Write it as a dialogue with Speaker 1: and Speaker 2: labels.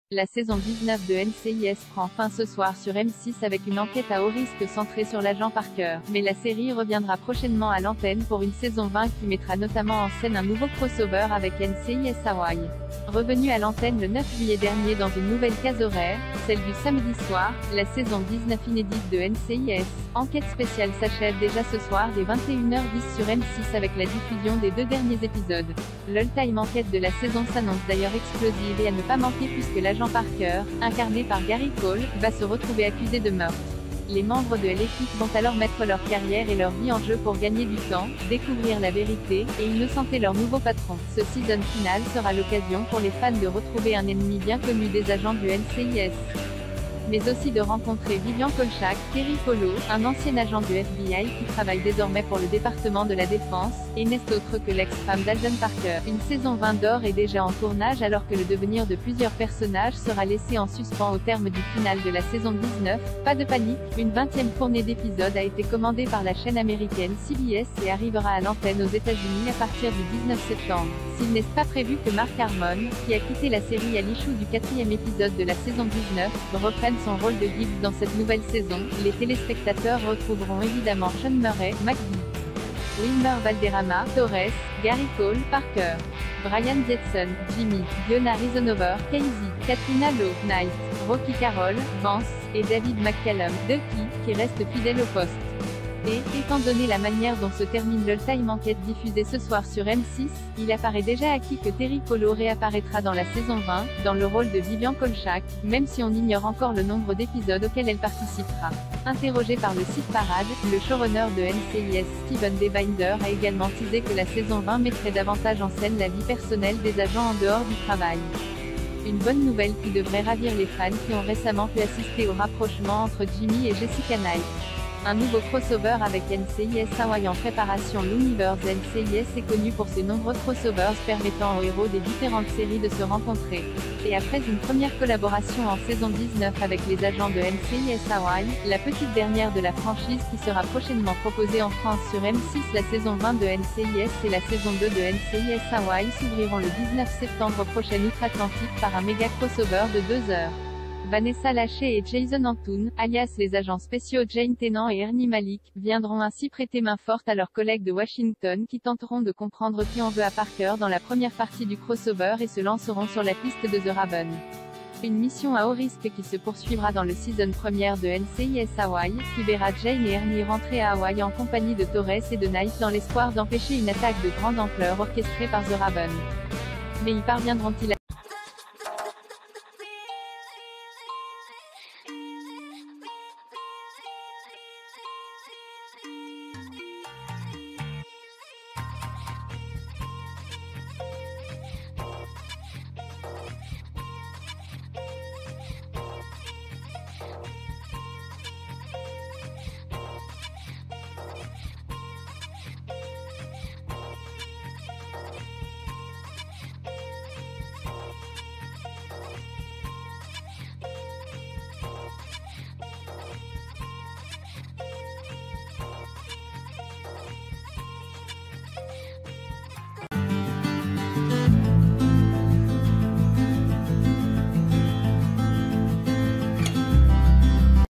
Speaker 1: La saison 19 de NCIS prend fin ce soir sur M6 avec une enquête à haut risque centrée sur l'agent Parker. Mais la série reviendra prochainement à l'antenne pour une saison 20 qui mettra notamment en scène un nouveau crossover avec NCIS Hawaii. Revenu à l'antenne le 9 juillet dernier dans une nouvelle case horaire, celle du samedi soir, la saison 19 inédite de NCIS, Enquête spéciale s'achève déjà ce soir dès 21h10 sur M6 avec la diffusion des 2 derniers épisodes. L'all-time enquête de la saison s'annonce d'ailleurs explosive et à ne pas manquer puisque l'agent Parker, incarné par Gary Cole, va se retrouver accusé de meurtre. Les membres de l'équipe vont alors mettre leur carrière et leur vie en jeu pour gagner du temps, découvrir la vérité, et innocenter leur nouveau patron. Ce season final sera l'occasion pour les fans de retrouver un ennemi bien connu des agents du NCIS. Mais aussi de rencontrer Vivian Kolchak, Terry Polo, un ancien agent du FBI qui travaille désormais pour le département de la Défense, et n'est autre que l'ex-femme d'Alden Parker. Une saison 20 d'or est déjà en tournage alors que le devenir de plusieurs personnages sera laissé en suspens au terme du final de la saison 19. Pas de panique, une 20e fournée d'épisodes a été commandée par la chaîne américaine CBS et arrivera à l'antenne aux États-Unis à partir du 19 septembre. S'il n'est pas prévu que Mark Harmon, qui a quitté la série à l'issue du 4e épisode de la saison 19, reprenne son rôle de Gibbs dans cette nouvelle saison, les téléspectateurs retrouveront évidemment Sean Murray, McGee, Wilmer Valderrama, Torres, Gary Cole, Parker, Brian Jetson, Jimmy, Fiona Risonover, Casey, Katrina Lowe, Knight, Rocky Carroll, Vance, et David McCallum, Ducky, qui reste fidèle au poste. Et, étant donné la manière dont se termine l'all-time enquête diffusée ce soir sur M6, il apparaît déjà acquis que Terry Polo réapparaîtra dans la saison 20, dans le rôle de Vivian Kolchak, même si on ignore encore le nombre d'épisodes auxquels elle participera. Interrogé par le site Parade, le showrunner de NCIS, Steven D. Binder, a également teasé que la saison 20 mettrait davantage en scène la vie personnelle des agents en dehors du travail. Une bonne nouvelle qui devrait ravir les fans qui ont récemment pu assister au rapprochement entre Jimmy et Jessica Knight. Un nouveau crossover avec NCIS Hawaii en préparation. L'Universe NCIS est connu pour ses nombreux crossovers permettant aux héros des différentes séries de se rencontrer. Et après une première collaboration en saison 19 avec les agents de NCIS Hawaii, la petite dernière de la franchise qui sera prochainement proposée en France sur M6, la saison 20 de NCIS et la saison 2 de NCIS Hawaii s'ouvriront le 19 septembre prochain outre-Atlantique par un méga crossover de 2 heures. Vanessa Lachey et Jason Antoon, alias les agents spéciaux Jane Tennant et Ernie Malik, viendront ainsi prêter main forte à leurs collègues de Washington qui tenteront de comprendre qui en veut à Parker dans la première partie du crossover et se lanceront sur la piste de The Raven. Une mission à haut risque qui se poursuivra dans le season première de NCIS Hawaii, qui verra Jane et Ernie rentrer à Hawaï en compagnie de Torres et de Knight dans l'espoir d'empêcher une attaque de grande ampleur orchestrée par The Raven. Mais y parviendront-ils ?